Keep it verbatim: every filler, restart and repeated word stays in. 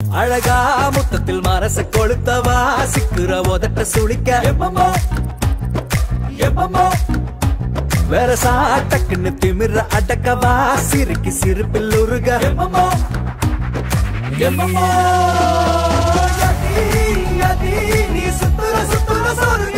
அழகா முத்தத்தில் மனச கொளுத்தவா சிக்குற உதட்ட சுளிக்க எப்பமோ எப்பமோ வேற சாட்டக்குன்னு திமிர அடக்கவா சிறுக்கி சிரிப்பில் உருக எப்பமோ எப்பமோ யாத்தி யாத்தி நீ சுத்துற சுத்துற சொருக